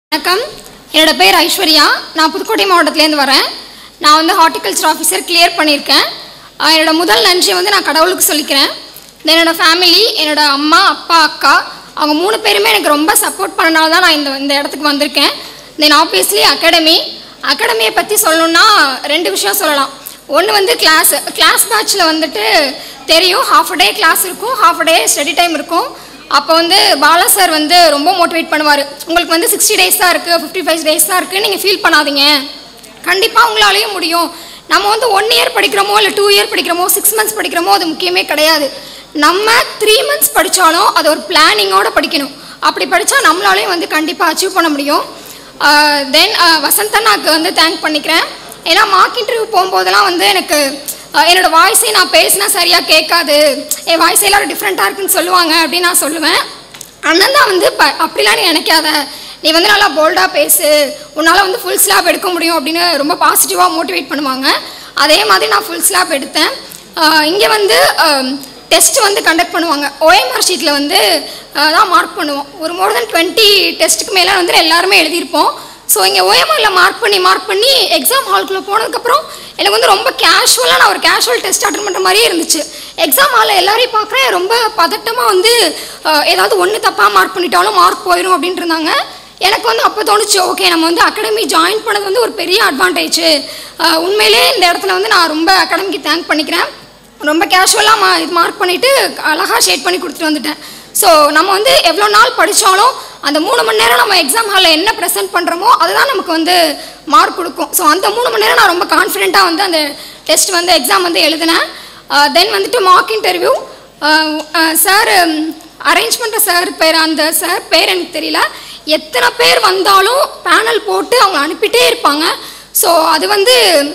வணக்கம், என்னோட பேர் ஐஸ்வர்யா. நான் புதுக்கோட்டை மாவட்டத்திலேருந்து வரேன். நான் வந்து ஹார்டிகல்ச்சர் ஆஃபீஸர் கிளியர் பண்ணியிருக்கேன். என்னோட முதல் நன்றியை வந்து நான் கடவுளுக்கு சொல்லிக்கிறேன். என்னோட ஃபேமிலி, என்னோட அம்மா, அப்பா, அக்கா, அவங்க 3 பேருமே எனக்கு ரொம்ப சப்போர்ட் பண்ணனால தான் நான் இந்த இடத்துக்கு வந்திருக்கேன். தென் ஆப்வியஸ்லி அகாடமியை பற்றி சொல்லணுன்னா 2 விஷயம் சொல்லலாம். ஒன்று வந்து கிளாஸ் பேட்சில் வந்துட்டு தெரியும், ஹாஃப் அ டே கிளாஸ் இருக்கும், half a day study time இருக்கும். அப்போ வந்து பாலா சார் வந்து ரொம்ப மோட்டிவேட் பண்ணுவார். உங்களுக்கு வந்து 60 டேஸ் தான் இருக்குது, 55 டேஸ் தான் இருக்குது, நீங்கள் ஃபீல் பண்ணாதீங்க, கண்டிப்பாக உங்களாலேயும் முடியும். நம்ம வந்து 1 இயர் படிக்கிறோமோ இல்லை 2 இயர் படிக்கிறோமோ 6 மந்த்ஸ் படிக்கிறோமோ அது முக்கியமே கிடையாது. நம்ம 3 மந்த்ஸ் படித்தாலும் அது ஒரு பிளானிங்கோடு படிக்கணும். அப்படி படித்தா நம்மளாலேயும் வந்து கண்டிப்பாக அச்சீவ் பண்ண முடியும். தென் வசந்தனாக்கு வந்து தேங்க் பண்ணிக்கிறேன். ஏன்னா மார்க் இன்டர்வியூ போகும்போதெல்லாம் வந்து எனக்கு என்னோடய வாய்ஸே நான் பேசினா சரியாக கேட்காது, என் வாய்ஸ் எல்லோரும் டிஃப்ரெண்ட்டாக இருக்குன்னு சொல்லுவாங்க அப்படின்னு நான் சொல்லுவேன். அண்ணன் தான் வந்து அப்படிலாம் நீ நினைக்காத, நீ வந்து நல்லா போல்டாக பேசு, உன்னால் வந்து ஃபுல் ஸ்லாப் எடுக்க முடியும் அப்படின்னு ரொம்ப பாசிட்டிவாக மோட்டிவேட் பண்ணுவாங்க. அதே மாதிரி நான் ஃபுல் ஸ்லாப் எடுத்தேன். இங்கே வந்து டெஸ்ட் வந்து கண்டக்ட் பண்ணுவாங்க. OMR ஷீட்டில் வந்து தான் மார்க் பண்ணுவோம். ஒரு மோர் தென் 20 டெஸ்ட்டுக்கு மேலே வந்து எல்லாருமே எழுதியிருப்போம். ஸோ இங்கே OMRல மார்க் பண்ணி எக்ஸாம் ஹால்குள்ளே போனதுக்கப்புறம் எனக்கு வந்து ரொம்ப கேஷுவலாக நான் ஒரு கேஷுவல் டெஸ்ட் அட்டன் பண்ணுற மாதிரியே இருந்துச்சு. எக்ஸாம் ஹாலில் எல்லாரையும் பார்க்குறேன், ரொம்ப பதட்டமாக வந்து ஏதாவது ஒன்று தப்பாக மார்க் பண்ணிட்டாலும் மார்க் போயிடும் அப்படின்ட்டு இருந்தாங்க. எனக்கு வந்து அப்போ தோணுச்சு, ஓகே நம்ம வந்து அகாடமி ஜாயின் பண்ணது வந்து ஒரு பெரிய அட்வான்டேஜ். உண்மையிலே இந்த இடத்துல வந்து நான் ரொம்ப அகாடமிக்கு தேங்க் பண்ணிக்கிறேன். ரொம்ப கேஷுவலாக இது மார்க் பண்ணிவிட்டு அழகாக ஷேட் பண்ணி கொடுத்துட்டு வந்துட்டேன். ஸோ நம்ம வந்து எவ்வளோ நாள் படித்தாலும் அந்த 3 மணி நேரம் நம்ம எக்ஸாம் ஹாலில் என்ன ப்ரெசென்ட் பண்ணுறோமோ அதுதான் நமக்கு வந்து மார்க் கொடுக்கும். ஸோ அந்த 3 மணி நேரம் நான் ரொம்ப கான்ஃபிடென்ட்டாக வந்து அந்த டெஸ்ட் வந்து எக்ஸாம் வந்து எழுதினேன். தென் வந்துட்டு மார்க் இன்டர்வியூ சார் அரேஞ்ச் பண்ணுற சார் பேர், அந்த சார் பேர் எனக்கு தெரியல. எத்தனை பேர் வந்தாலும் பேனல் போட்டு அவங்க அனுப்பிட்டே இருப்பாங்க. ஸோ அது வந்து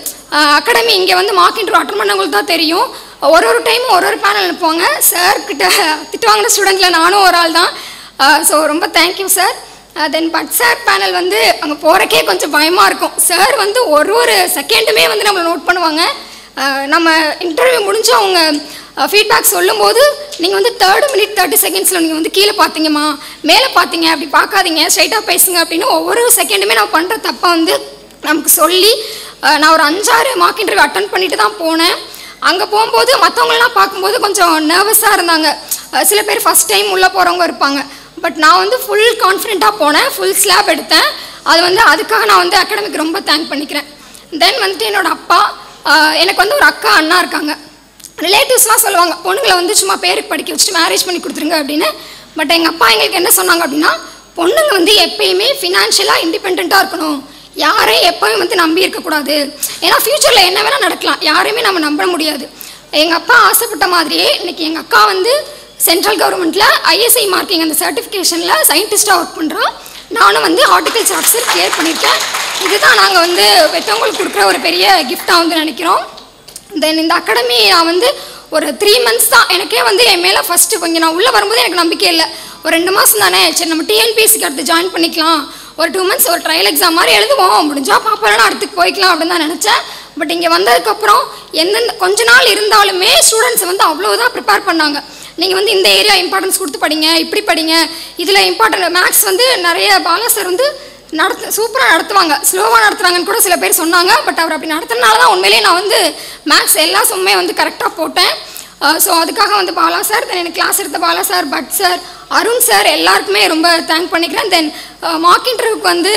அகாடமி இங்கே வந்து மார்க் இன்டர்வியூ அட்டன் பண்ணவங்களுக்கு தான் தெரியும். ஒரு டைமும் ஒரு பேனல் அனுப்புவாங்க. சார்கிட்ட திட்டு வாங்கின ஸ்டூடெண்ட்டில் நானும் ஒரு ஆள் தான். ஸோ ரொம்ப thank you sir. Then but sir panel வந்து அங்கே போகிறக்கே கொஞ்சம் பயமாக இருக்கும். சார் வந்து ஒரு செகண்டுமே வந்து நம்மளை நோட் பண்ணுவாங்க. நம்ம இன்டர்வியூ முடிஞ்சு அவங்க ஃபீட்பேக் சொல்லும்போது நீங்கள் வந்து 3rd மினிட் 30 செகண்ட்ஸில் நீங்கள் வந்து கீழே பார்த்தீங்கம்மா, மேலே பார்த்தீங்க, அப்படி பார்க்காதீங்க, ஸ்ட்ரைட்டாக பேசுங்க அப்படின்னு ஒவ்வொரு செகண்டுமே நான் பண்ணுற தப்பை வந்து நமக்கு சொல்லி நான் ஒரு 5-6 மார்க் இன்டர்வியூ அட்டன் பண்ணிட்டு தான் போனேன். அங்கே போகும்போது மற்றவங்களெலாம் பார்க்கும்போது கொஞ்சம் நர்வஸாக இருந்தாங்க. சில பேர் ஃபஸ்ட் டைம் உள்ளே போகிறவங்க இருப்பாங்க. பட் நான் வந்து ஃபுல் கான்ஃபிடென்ட்டாக போனேன், ஃபுல் ஸ்லாப் எடுத்தேன். அது வந்து அதுக்காக நான் வந்து அகாடமிக்கு ரொம்ப தேங்க் பண்ணிக்கிறேன். தென் வந்துட்டு என்னோடய அப்பா, எனக்கு வந்து ஒரு அக்கா அண்ணா இருக்காங்க. ரிலேட்டிவ்ஸ்லாம் சொல்லுவாங்க பொண்ணுங்களை வந்து சும்மா பேருக்கு படிக்க வச்சுட்டு மேரேஜ் பண்ணி கொடுத்துருங்க அப்படின்னு. பட் எங்கள் அப்பா எங்களுக்கு என்ன சொன்னாங்க அப்படின்னா, பொண்ணுங்க வந்து எப்பயுமே ஃபினான்ஷியலாக இண்டிபெண்ட்டாக இருக்கணும், யாரையும் எப்போயும் வந்து நம்பி இருக்கக்கூடாது. ஏன்னா ஃப்யூச்சரில் என்ன வேணால் நடக்கலாம், யாரையுமே நம்ம நம்ப முடியாது. எங்கள் அப்பா ஆசைப்பட்ட மாதிரியே இன்றைக்கி எங்கள் அக்கா வந்து சென்ட்ரல் கவர்மெண்ட்டில் ISI மார்க்கிங் அந்த சர்டிஃபிகேஷனில் சயின்டிஸ்ட்டாக ஒர்க் பண்ணுறோம். நானும் வந்து ஹார்டிகல்ச்சர் ஆஃபீஸர் கிளியர் பண்ணியிருக்கேன். இதுதான் நாங்கள் வந்து பெற்றவங்களுக்கு கொடுக்குற ஒரு பெரிய கிஃப்டாக வந்து நினைக்கிறோம். தென் இந்த அகாடமி நான் வந்து ஒரு 3 மந்த்ஸ் தான், எனக்கே வந்து என் மேலே ஃபஸ்ட்டு கொஞ்சம் நான் உள்ளே வரும்போது எனக்கு நம்பிக்கை இல்லை. ஒரு 2 மாதம் தானே, சரி நம்ம TNPSCக்கு அடுத்து ஜாயின் பண்ணிக்கலாம், ஒரு 2 மந்த்ஸ் ஒரு ட்ரையல் எக்ஸாம் மாதிரி எழுதுவோம், முடிஞ்சால் பாப்பாலாம் அடுத்துக்கு போய்க்கலாம் அப்படின்னு தான் நினச்சேன். பட் இங்கே வந்ததுக்கப்புறம் கொஞ்ச நாள் இருந்தாலுமே ஸ்டூடெண்ட்ஸை வந்து அவ்வளோதான் ப்ரிப்பேர் பண்ணாங்க. நீங்கள் வந்து இந்த ஏரியா இம்பார்ட்டன்ஸ் கொடுத்து படிங்க, இப்படி படிங்க, இதில் இம்பார்ட்டன்ட் மேக்ஸ் வந்து நிறைய பாலா சார் வந்து சூப்பராக நடத்துவாங்க, ஸ்லோவாக நடத்துகிறாங்கன்னு கூட சில பேர் சொன்னாங்க. பட் அவர் அப்படி நடத்துறதுனால தான் உண்மையிலேயே நான் வந்து மேக்ஸ் எல்லா சும்மே வந்து கரெக்டாக போட்டேன். ஸோ அதுக்காக வந்து பாலா சார், தென் எனக்கு கிளாஸ் எடுத்த Bala sir, but sir, Arun sir எல்லாருக்குமே ரொம்ப தேங்க் பண்ணிக்கிறேன். தென் மார்க் இன்டர்வியூக்கு வந்து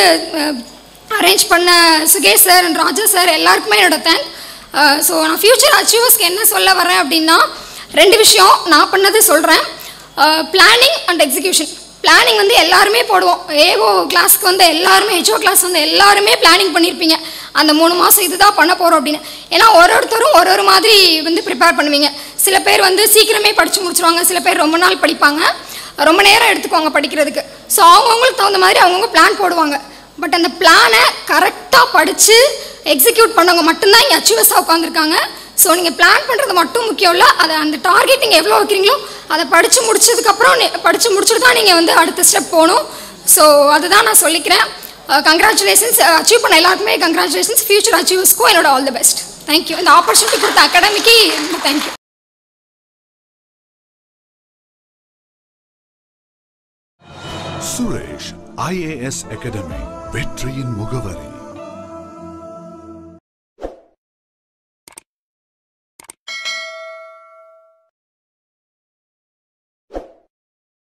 அரேஞ்ச் பண்ண Sukesh sir and Raja sir எல்லாருக்குமே என்னோட தேங்க். ஸோ நான் ஃப்யூச்சர் அச்சீவர்ஸ்க்கு என்ன சொல்ல வரேன் அப்படின்னா 2 விஷயம் நான் பண்ணது சொல்கிறேன். Planning and execution. பிளானிங் வந்து எல்லாருமே போடுவோம். ஏஓ கிளாஸ்க்கு வந்து எல்லாருமே, HO கிளாஸ் வந்து எல்லாருமே பிளானிங் பண்ணியிருப்பீங்க, அந்த 3 மாதம் இதுதான் பண்ண போகிறோம் அப்படின்னு. ஏன்னா ஒருத்தரும் ஒரு மாதிரி வந்து ப்ரிப்பேர் பண்ணுவீங்க. சில பேர் வந்து சீக்கிரமே படித்து முடிச்சுருவாங்க, சில பேர் ரொம்ப நாள் படிப்பாங்க, ரொம்ப நேரம் எடுத்துக்குவாங்க படிக்கிறதுக்கு. ஸோ அவங்கவுங்களுக்கு தகுந்த மாதிரி அவங்கவுங்க பிளான் போடுவாங்க. பட் அந்த பிளானை கரெக்டாக படித்து எக்ஸிக்யூட் பண்ணவங்க மட்டும்தான் இங்கே அச்சீவர்ஸாக உட்காந்துருக்காங்க. ஸோ நீங்கள் பிளான் பண்ணுறது மட்டும் முக்கியம் இல்லை, அதை அந்த டார்கெட் நீங்கள் எவ்வளோ வைக்கிறீங்களோ அதை படித்து முடிச்சுட்டு தான் நீங்கள் வந்து அடுத்த ஸ்டெப் போகணும். ஸோ அதுதான் நான் சொல்லிக்கிறேன். கங்க்ராச்சுலேஷன்ஸ், அச்சீவ் பண்ண எல்லாருக்குமே கங்க்ராச்சுலேஷன்ஸ். ஃபியூச்சர் அச்சீவர்ஸ்க்கும் என்னோட ஆல் தி பெஸ்ட். தேங்க்யூ. இந்த ஆப்பர்ச்சுனிட்டி கொடுத்த அகாடமிக்கு தேங்க்யூ. Suresh IAS Academy, வெற்றியின் முகவரி.